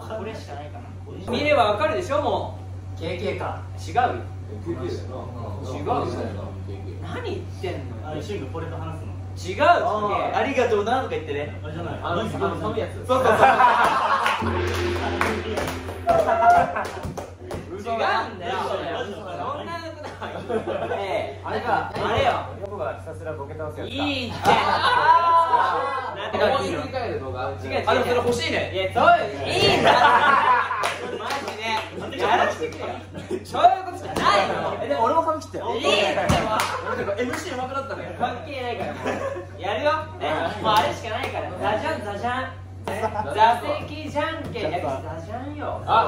これしかないから。見ればわかるでしょ、もう。KK か。違うよ。違うよ。何言ってんの。 シングこれと話すの。 違う。 ありがとうなとか言ってね。 あれじゃない。 寒いやつ。 そうそうそう。違うんだよ。そんなことない。あれか、あれよ。 僕がひたすらボケ倒すやつ。 いいって。 なんか思い切り替える動画。 違う違う。 あ、でもそれ欲しいね。 いや、そういいんだ。マジで。やらしてくれよ。そういうことじゃないの。 でも俺も髪切ったよ。 いいって。 俺 MC 上手くなったね。 関係ないから。やるよ。もうあれしかないから。ザジャンザジャン。座席じゃんけん。ザジャンよ。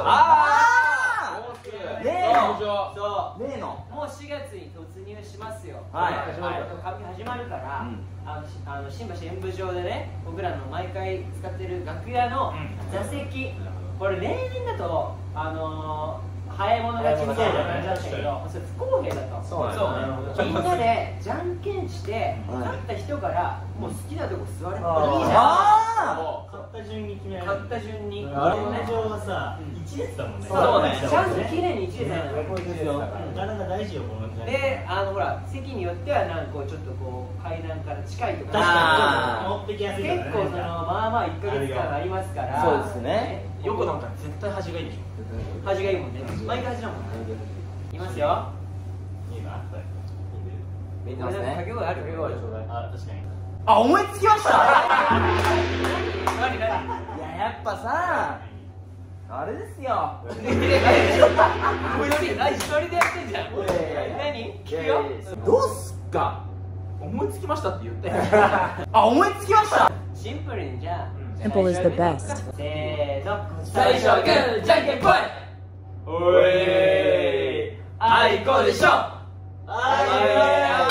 例のもう4月に突入しますよ。 はい旅始まるから、新橋演舞場でね、僕らの毎回使ってる楽屋の座席、これ例年だと早い者勝ちみたいな感じだったけど、それ不公平だと。そうみんなでじゃんけんして勝った人からもう好きなとこ座ればいいじゃん。 勝った順に決められる。 勝った順に。 演舞場はさ、一列だもんね。 そうね。ちゃんと綺麗に一列なのよ。 なかなか大事よ、この時代。 で、ほら、席によってはなんかこうちょっとこう階段から近いとか。 確かに持ってきやすいからね。 結構まあまあ1ヶ月間ありますから。 そうですね。 よくなんか絶対端がいいでしょ。端がいいもんね。毎回端だもんね。いますよ。 いいな。 見てますね。 掛け声ある？ あ、確かに。 あ、思いつきました。 何？ いや、やっぱさ、あれですよ。 一人でやってんじゃん。何？聞くよ。 どうすっか。思いつきましたって言って。あ、思いつきました。 シンプルにじゃあ。 Simple is the best. せーの。 最初はグー、じゃんけんぽい。おい。あいこでしょ。あ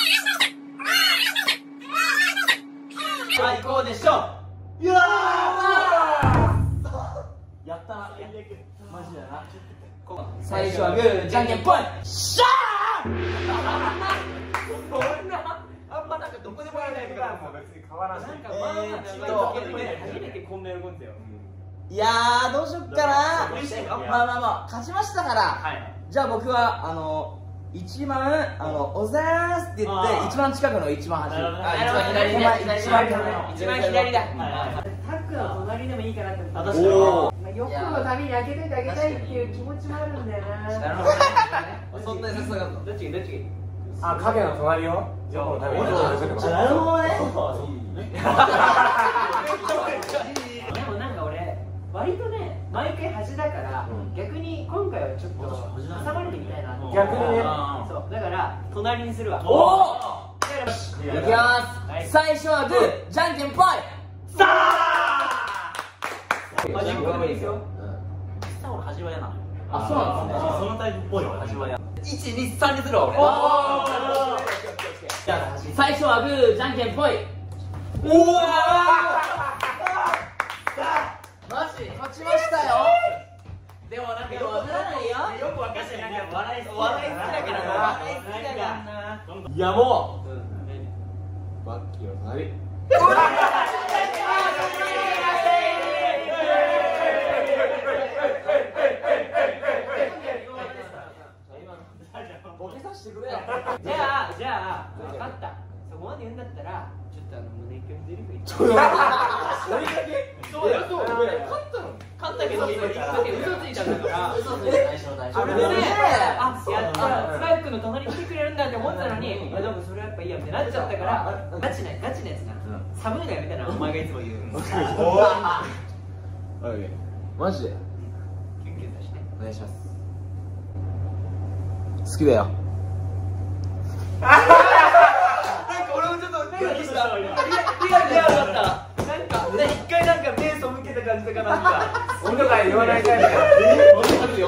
いこでしょ。いややったな。マジだな。最初はグー、じゃんけんぽい。しゃー。そんなあんまなんかどこでもやらないからもう別に変わらない。 初めてこんな喜んでよ。 いやー、どうしよっかな。まあまあまあ、勝ちましたから。じゃあ僕は一番おざーすって言って一番近くの一番端。一番左だ。タックの隣でもいいかなって思って。欲のために開けといてあげたいっていう気持ちもあるんだよな。そんな優しさがあるの？どっちがいい？ あ、影の隣を横のために。 なるほどね。 でもなんか俺割とね毎回端だから逆に今回はちょっと挟まれてみたいな。 逆にね。 そうだから隣にするわ。 おお。いきます。最初はグー、じゃんけんぽい。さあ。 マジックでもいいですよ。 実は俺端はやな。あ、そうなんですね。 そのタイプっぽいわ、端はや。 1、2、3にするわ俺。最初はグー、じゃんけんぽい。おお。マジ勝ちましたよ。でもなんかよくわからないよ。 よくわかんない。笑い好きだからいやもうバッキーの隣。ボケさせてくれよ。 じゃあ分かった。そこまで言うんだったらちょっと胸キュンゼリフ言って。そうやそう。勝ったけど今嘘ついたんだから。嘘ついた最初の大将。それでやったらスパイクの隣に来てくれるんだって思ったのに、でもそれやっぱいいやってなっちゃったからガチなやつな。寒いのやめたらお前がいつも言う。 マジでキュンキュンだしね。 お願いします。好きだよ。 なんか俺もちょっと目がした。リアルだった。なんか一回なんか目背けた感じとかなんか。 俺とか言わないタイプだよ。 俺だけど。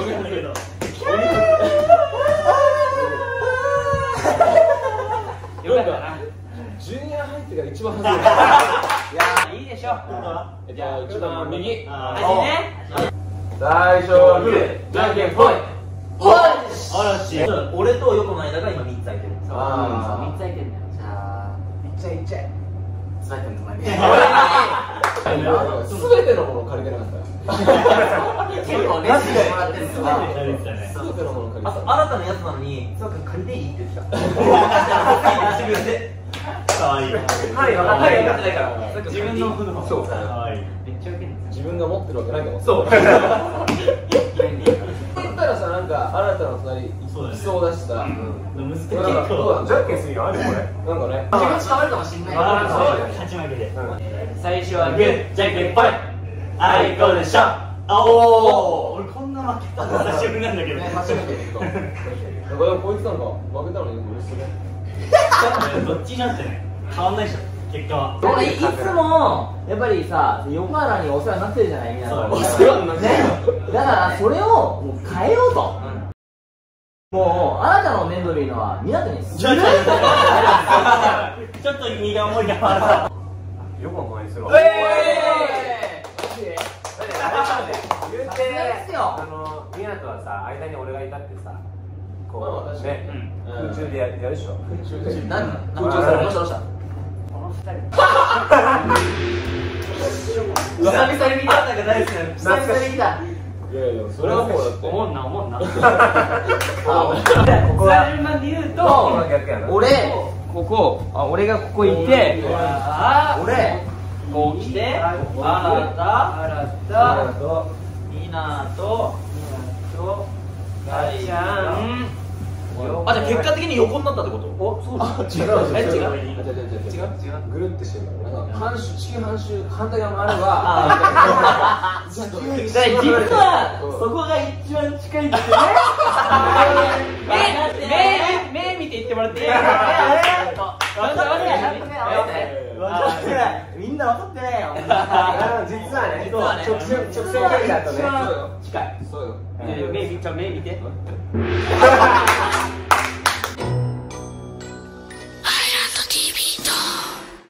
よかったな。 ジュニア入ってから一番外れ。 いやいいでしょ。 じゃあ一番右。 端ね。 最初はグー、じゃんけんぽい。 おい。 俺と横の間が今3つ空いてる。 3つ空いてんだよ。じゃあいっちゃいっちゃい。 スパイクの隣に。 すべてのものを借りてなかった。 結構熱心にもらってるんですよ。 全てのもの借りあと新たなやつなのに、そうか借りていいって言ってた。自分で。 かわいい。 はい、分かってないから。 自分のものを。 そう。 かわいい。 めっちゃウケる。 自分が持ってるわけないかも。 そう。 言ったらさ、なんか新たな2人いそうだしさ。 難しい。じゃんけんするよ、あれこれ。 なんかね。 気持ち変わるかもしれない。 勝ち負けで。 最初はグー、じゃんけんぽい。 あいこでしょ。おお。俺こんな負けたの久しぶりなんだけど。 初めて見た。 なんかでもこいつなんか負けたのに嬉しいね。どっちになってね。変わんないでしょ。結果は。 俺いつもやっぱりさ、横原にお世話になってるじゃない、みんな。 お世話になってる。 だからそれをもう変えようと。もうあなたの面倒見るのは港にする。 ちょっと荷が重いからよくお前にするわ。 言うてですよ。 港はさ、間に俺がいたってさ、こうまあね、空中でやるでしょ。 何空中さんどうしたどうした。 この二人。 久々に見たんだけど大好きなの。久々に見た。 いやいや、それはもうだって。 思んな思んな。 ここは順番で言うと、 逆やな。 俺俺がここいて、 俺こう来て、新た、みなと、大ちゃん。 あ、じゃあ結果的に横になったってこと？ お、そうだ。 違う。違う。ぐるってしてるの。地球半周反対側もあれば。 実はそこが一番近いんですよね。目見て言ってもらっていい？ みんな分かってないよ。 実はね、直線距離だとね、 近い。 そうよ。 目見て。